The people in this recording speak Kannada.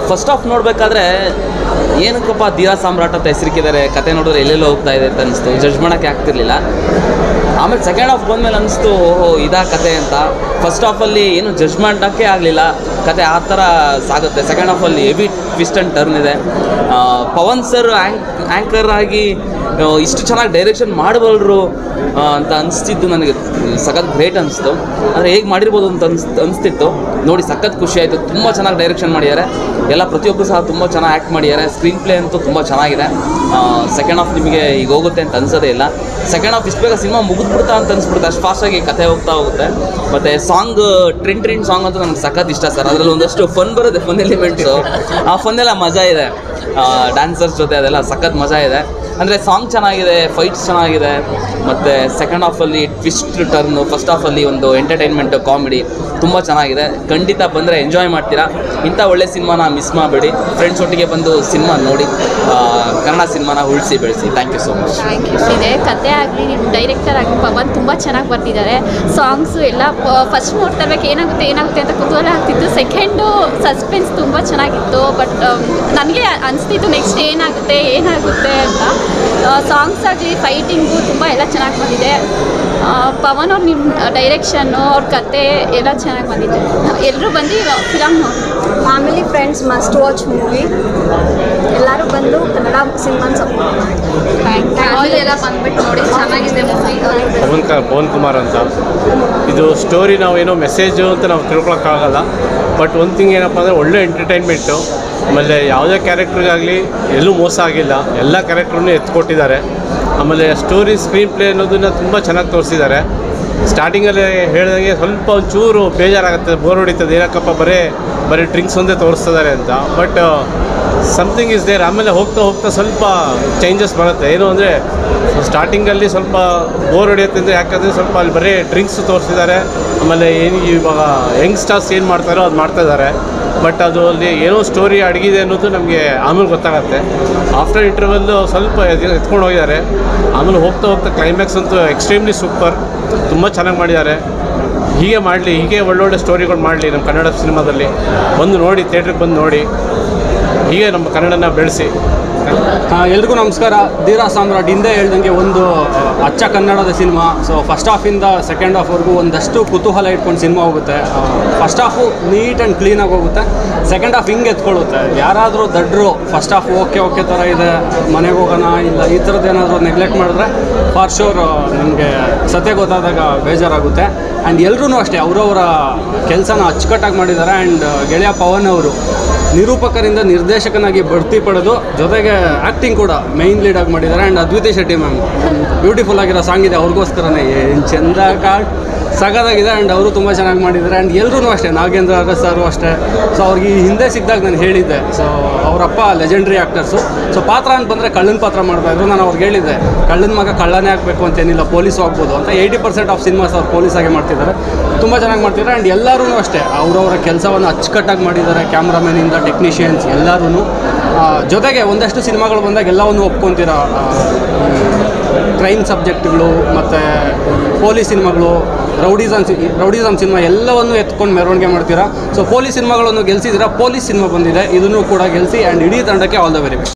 ಫಸ್ಟ್ ಹಾಫ್ ನೋಡಬೇಕಾದ್ರೆ ಏನಕ್ಕಪ್ಪ ಧೀರಾ ಸಾಮ್ರಾಟ್ ಅಂತ ಹೆಸರಿಕಿದ್ದಾರೆ, ಕತೆ ನೋಡಿದ್ರೆ ಎಲ್ಲೆಲ್ಲೋ ಹೋಗ್ತಾ ಇದೆ ಅಂತ ಅನಿಸ್ತು, ಜಡ್ಜ್ ಮಾಡೋಕ್ಕೆ ಆಗ್ತಿರ್ಲಿಲ್ಲ. ಆಮೇಲೆ ಸೆಕೆಂಡ್ ಹಾಫ್ ಬಂದಮೇಲೆ ಅನಿಸ್ತು ಓಹೋ ಇದಾ ಕತೆ ಅಂತ. ಫಸ್ಟ್ ಹಾಫಲ್ಲಿ ಏನು ಜಡ್ಜ್ ಮಾಡೋಕ್ಕೆ ಆಗಲಿಲ್ಲ, ಕತೆ ಆ ಥರ ಸಾಗುತ್ತೆ. ಸೆಕೆಂಡ್ ಹಾಫಲ್ಲಿ ಹೆವಿ ಟ್ವಿಸ್ಟ್ ಆ್ಯಂಡ್ ಟರ್ನ್ ಇದೆ. ಪವನ್ ಸರ್ ಆ್ಯಂಕರ್ ಆಗಿ ಇಷ್ಟು ಚೆನ್ನಾಗಿ ಡೈರೆಕ್ಷನ್ ಮಾಡಬಲ್ಲರು ಅಂತ ಅನಿಸ್ತಿದ್ದು ನನಗೆ ಸಖತ್ ಗ್ರೇಟ್ ಅನಿಸ್ತು. ಅಂದರೆ ಹೇಗೆ ಮಾಡಿರ್ಬೋದು ಅಂತ ಅನಿಸ್ತಿತ್ತು. ನೋಡಿ ಸಖತ್ ಖುಷಿ ಆಯಿತು. ತುಂಬ ಚೆನ್ನಾಗಿ ಡೈರೆಕ್ಷನ್ ಮಾಡಿದ್ದಾರೆ ಎಲ್ಲ, ಪ್ರತಿಯೊಬ್ಬರು ಸಹ ತುಂಬ ಚೆನ್ನಾಗಿ ಆ್ಯಕ್ಟ್ ಮಾಡಿದ್ದಾರೆ. ಸ್ಕ್ರೀನ್ ಪ್ಲೇ ಅಂತೂ ತುಂಬ ಚೆನ್ನಾಗಿದೆ. ಸೆಕೆಂಡ್ ಹಾಫ್ ನಿಮಗೆ ಈಗ ಹೋಗುತ್ತೆ ಅಂತ ಅನ್ಸೋದೇ ಇಲ್ಲ. ಸೆಕೆಂಡ್ ಹಾಫ್ ಇಷ್ಟು ಬೇಗ ಸಿನಿಮಾ ಮುಗಿದ್ಬಿಡ್ತಾ ಅಂತ ಅನಿಸ್ಬಿಡುತ್ತೆ, ಅಷ್ಟು ಫಾಸ್ಟಾಗಿ ಕತೆ ಹೋಗ್ತಾ ಹೋಗುತ್ತೆ. ಮತ್ತು ಸಾಂಗ್ ಟ್ರೆಂಡ್ ಸಾಂಗ್ ಅಂತೂ ನನಗೆ ಸಖತ್ ಇಷ್ಟ ಸರ್. ಅದರಲ್ಲಿ ಒಂದಷ್ಟು ಫನ್ ಬರುತ್ತೆ, ಫನ್ ಎಲಿಮೆಂಟ್ಸು. ಆ ಫನ್ನೆಲ್ಲ ಮಜಾ ಇದೆ, ಡ್ಯಾನ್ಸರ್ಸ್ ಜೊತೆ ಅದೆಲ್ಲ ಸಖತ್ ಮಜಾ ಇದೆ. ಅಂದರೆ ಸಾಂಗ್ ಚೆನ್ನಾಗಿದೆ, ಫೈಟ್ಸ್ ಚೆನ್ನಾಗಿದೆ, ಮತ್ತು ಸೆಕೆಂಡ್ ಹಾಫಲ್ಲಿ ಟ್ವಿಸ್ಟ್ ಟರ್ನು, ಫಸ್ಟ್ ಹಾಫಲ್ಲಿ ಒಂದು ಎಂಟರ್ಟೈನ್ಮೆಂಟು, ಕಾಮಿಡಿ ತುಂಬ ಚೆನ್ನಾಗಿದೆ. ಖಂಡಿತ ಬಂದರೆ ಎಂಜಾಯ್ ಮಾಡ್ತೀರಾ. ಇಂಥ ಒಳ್ಳೆ ಸಿನಿಮಾನ ಮಿಸ್ ಮಾಡಬೇಡಿ. ಫ್ರೆಂಡ್ಸ್ ಒಟ್ಟಿಗೆ ಬಂದು ಸಿನಿಮಾ ನೋಡಿ, ಕನ್ನಡ ಸಿನಿಮಾನ ಉಳಿಸಿ ಬೆಳೆಸಿ. Thank you so much. Thank you. ಇದೆ ಕತೆ ಆಗಲಿ, ನಿಮ್ಮ ಡೈರೆಕ್ಟರ್ ಆಗಲಿ ಪವನ್ ತುಂಬ ಚೆನ್ನಾಗಿ ಬರ್ತಿದ್ದಾರೆ. ಸಾಂಗ್ಸು ಎಲ್ಲ ಫಸ್ಟ್ ನೋಡ್ತಾ ಇರಬೇಕು ಏನಾಗುತ್ತೆ ಅಂತ ಕುತೂಹಲ ಆಗ್ತಿತ್ತು. ಸೆಕೆಂಡು ಸಸ್ಪೆನ್ಸ್ ತುಂಬ ಚೆನ್ನಾಗಿತ್ತು. ಬಟ್ ನನಗೆ ಅನಿಸ್ತಿತ್ತು ನೆಕ್ಸ್ಟ್ ಏನಾಗುತ್ತೆ ಅಂತ. ಸಾಂಗ್ಸ್ ಆಗಲಿ, ಫೈಟಿಂಗು ತುಂಬ ಎಲ್ಲ ಚೆನ್ನಾಗಿ ಬಂದಿದೆ. ಪವನ್ ಅವ್ರು ನಿಮ್ಮ ಡೈರೆಕ್ಷನ್ನು, ಅವ್ರ ಕತೆ ಎಲ್ಲ ಚೆನ್ನಾಗಿ ಬಂದಿದೆ. ಎಲ್ಲರೂ ಬಂದು ಫಿಲಮ್ ನೋಡಿ. Family friends must watch movie. ಎಲ್ಲರೂ ಬಂದು ಕನ್ನಡ ಸಿನಿಮಾನ ಸಪೋರ್ಟ್ ಮಾಡಿ. ಎಲ್ಲ ಬಂದ್ಬಿಟ್ಟು ನೋಡಿ, ಚೆನ್ನಾಗಿದೆ ಮೂವಿ. ಪವನ್ ಕುಮಾರ್ ಅಂತ. ಇದು ಸ್ಟೋರಿ ನಾವು ಏನೋ ಮೆಸೇಜು ಅಂತ ನಾವು ತಿಳ್ಕೊಳಕ್ಕಾಗಲ್ಲ. ಬಟ್ ಒಂದು ಥಿಂಗ್ ಏನಪ್ಪ ಅಂದರೆ ಒಳ್ಳೆ ಎಂಟರ್ಟೈನ್ಮೆಂಟು. ಆಮೇಲೆ ಯಾವುದೇ ಕ್ಯಾರೆಕ್ಟ್ರಿಗಾಗಲಿ ಎಲ್ಲೂ ಮೋಸ ಆಗಿಲ್ಲ, ಎಲ್ಲ ಕ್ಯಾರೆಕ್ಟ್ರನ್ನೂ ಎತ್ಕೊಟ್ಟಿದ್ದಾರೆ. ಆಮೇಲೆ ಸ್ಟೋರಿ ಸ್ಕ್ರೀನ್ ಪ್ಲೇ ಅನ್ನೋದನ್ನು ತುಂಬ ಚೆನ್ನಾಗಿ ತೋರಿಸಿದ್ದಾರೆ. ಸ್ಟಾರ್ಟಿಂಗಲ್ಲಿ ಹೇಳಿದಂಗೆ ಸ್ವಲ್ಪ ಒಂಚೂರು ಬೇಜಾರಾಗುತ್ತೆ, ಬೋರ್ ಹೊಡಿತದೆ, ಏನಕ್ಕಪ್ಪ ಬರೀ ಡ್ರಿಂಕ್ಸ್ ಒಂದೇ ತೋರಿಸ್ತಿದ್ದಾರೆ ಅಂತ. But something is there. ಆಮೇಲೆ ಹೋಗ್ತಾ ಸ್ವಲ್ಪ ಚೇಂಜಸ್ ಬರುತ್ತೆ. ಏನು ಅಂದರೆ ಸ್ಟಾರ್ಟಿಂಗಲ್ಲಿ ಸ್ವಲ್ಪ ಬೋರ್ ಹೊಡೆಯುತ್ತೆ ಅಂದರೆ, ಯಾಕಂದರೆ ಸ್ವಲ್ಪ ಅಲ್ಲಿ ಬರೀ ಡ್ರಿಂಕ್ಸ್ ತೋರಿಸಿದ್ದಾರೆ. ಆಮೇಲೆ ಏನು ಇವಾಗ ಯಂಗ್ಸ್ಟರ್ಸ್ ಏನು ಮಾಡ್ತಾರೋ ಅದು ಮಾಡ್ತಾಯಿದ್ದಾರೆ. ಬಟ್ ಅದು ಅಲ್ಲಿ ಏನೋ ಸ್ಟೋರಿ ಅಡಗಿದೆ ಅನ್ನೋದು ನಮಗೆ ಆಮೇಲೆ ಗೊತ್ತಾಗುತ್ತೆ. ಆಫ್ಟರ್ ಇಂಟರ್ವಲ್ಲು ಸ್ವಲ್ಪ ಎತ್ಕೊಂಡು ಹೋಗಿದ್ದಾರೆ. ಆಮೇಲೆ ಹೋಗ್ತಾ ಕ್ಲೈಮ್ಯಾಕ್ಸ್ ಅಂತೂ ಎಕ್ಸ್ಟ್ರೀಮ್ಲಿ ಸೂಪರ್, ತುಂಬ ಚೆನ್ನಾಗಿ ಮಾಡಿದ್ದಾರೆ. ಹೀಗೆ ಒಳ್ಳೊಳ್ಳೆ ಸ್ಟೋರಿಗಳು ಮಾಡಲಿ ನಮ್ಮ ಕನ್ನಡ ಸಿನಿಮಾದಲ್ಲಿ. ಬಂದು ನೋಡಿ, ಥಿಯೇಟ್ರಿಗೆ ಬಂದು ನೋಡಿ, ಹೀಗೆ ನಮ್ಮ ಕನ್ನಡನ ಬೆಳೆಸಿ. ಎಲ್ರಿಗೂ ನಮಸ್ಕಾರ. ಧೀರಾ ಸಾಮ್ರಾಟ್ ಹಿಂದೆ ಹೇಳ್ದಂಗೆ ಒಂದು ಅಚ್ಚ ಕನ್ನಡದ ಸಿನಿಮಾ. ಸೊ ಫಸ್ಟ್ ಹಾಫಿಂದ ಸೆಕೆಂಡ್ ಹಾಫ್ವರೆಗೂ ಒಂದಷ್ಟು ಕುತೂಹಲ ಇಟ್ಕೊಂಡು ಸಿನಿಮಾ ಹೋಗುತ್ತೆ. ಫಸ್ಟ್ ಹಾಫು ನೀಟ್ ಆ್ಯಂಡ್ ಕ್ಲೀನಾಗಿ ಹೋಗುತ್ತೆ, ಸೆಕೆಂಡ್ ಹಾಫ್ ಹಿಂಗೆ ಎತ್ಕೊಳ್ಳುತ್ತೆ. ಯಾರಾದರೂ ದಡ್ರು ಫಸ್ಟ್ ಹಾಫ್ ಓಕೆ ಥರ ಇದೆ, ಮನೆಗೆ ಹೋಗೋಣ ಇಲ್ಲ ಈ ಥರದ್ದು ಏನಾದರೂ ನೆಗ್ಲೆಕ್ಟ್ ಮಾಡಿದ್ರೆ ಫಾರ್ ಶೋರ್ ನಿಮಗೆ ಸತ್ಯ ಗೊತ್ತಾದಾಗ ಬೇಜಾರಾಗುತ್ತೆ. ಆ್ಯಂಡ್ ಎಲ್ಲರೂ ಅಷ್ಟೇ ಅವರವರ ಕೆಲಸನ ಅಚ್ಚುಕಟ್ಟಾಗಿ ಮಾಡಿದ್ದಾರೆ. ಆ್ಯಂಡ್ ಗೆಳೆಯ ಪವನ್ ಅವರು ನಿರೂಪಕರಿಂದ ನಿರ್ದೇಶಕನಾಗಿ ಬಡ್ತಿ ಪಡೆದು ಜೊತೆಗೆ ಆ್ಯಕ್ಟಿಂಗ್ ಕೂಡ ಮೇಯ್ನ್ ಲೀಡಾಗಿ ಮಾಡಿದ್ದಾರೆ. And Adviti Shetty ma'am beautiful ಆಗಿರೋ ಸಾಂಗ್ ಇದೆ, ಅವ್ರಿಗೋಸ್ಕರನೇ ಏನು ಚಂದ ಸಗದಾಗಿದೆ. ಆ್ಯಂಡ್ ಅವರು ತುಂಬ ಚೆನ್ನಾಗಿ ಮಾಡಿದ್ದಾರೆ. ಆ್ಯಂಡ್ ಎಲ್ಲರೂ ಅಷ್ಟೇ, ನಾಗೇಂದ್ರ ಅರಸ್ ಸರು ಅಷ್ಟೇ. ಸೊ ಅವ್ರಿಗೆ ಈ ಹಿಂದೆ ಸಿಕ್ಕಿದಾಗ ನಾನು ಹೇಳಿದ್ದೆ, ಸೊ ಅವರಪ್ಪ ಲೆಜೆಂಡ್ರಿ ಆ್ಯಕ್ಟರ್ಸು. ಸೊ ಪಾತ್ರ ಅಂತ ಬಂದರೆ ಕಳ್ಳನ ಪಾತ್ರ ಮಾಡ್ತಾಯಿದ್ರು. ನಾನು ಅವ್ರಿಗೆ ಹೇಳಿದ್ದೆ, ಕಳ್ಳನ ಮಗ ಕಳ್ಳನೇ ಆಗಬೇಕು ಅಂತೇನಿಲ್ಲ, ಪೊಲೀಸು ಆಗ್ಬೋದು ಅಂತ. 80% ಆಫ್ ಸಿನಿಮಾಸ್ ಅವ್ರು ಪೊಲೀಸಾಗೆ ಮಾಡ್ತಿದ್ದಾರೆ, ತುಂಬ ಚೆನ್ನಾಗಿ ಮಾಡ್ತಿದ್ದಾರೆ. ಆ್ಯಂಡ್ ಎಲ್ಲರೂ ಅಷ್ಟೇ ಅವರವರ ಕೆಲಸವನ್ನು ಅಚ್ಚುಕಟ್ಟಾಗಿ ಮಾಡಿದ್ದಾರೆ. ಕ್ಯಾಮ್ರಾಮೇನಿಂದ ಟೆಕ್ನಿಷಿಯನ್ಸ್ ಎಲ್ಲರೂ. ಜೊತೆಗೆ ಒಂದಷ್ಟು ಸಿನಿಮಾಗಳು ಬಂದಾಗ ಎಲ್ಲವನ್ನು ಒಪ್ಕೊತೀರ. ಕ್ರೈಮ್ ಸಬ್ಜೆಕ್ಟ್ಗಳು ಮತ್ತು ಪೊಲೀಸ್ ಸಿನಿಮಾಗಳು, ರೌಡಿಸಮ್ ಸಿನಿಮಾ ಎಲ್ಲವನ್ನು ಎತ್ಕೊಂಡು ಮೆರವಣಿಗೆ ಮಾಡ್ತೀರಾ. ಸೊ ಪೊಲೀಸ್ ಸಿನಿಮಾಗಳನ್ನು ಗೆಲ್ಸಿದ್ದೀರಾ, ಪೊಲೀಸ್ ಸಿನಿಮಾ ಬಂದಿದೆ, ಇದನ್ನು ಕೂಡ ಗೆಲ್ಲಿಸಿ. ಆ್ಯಂಡ್ ಇಡೀ ತಂಡಕ್ಕೆ ಆಲ್ ದ ವೆರಿ ಬೆಸ್ಟ್.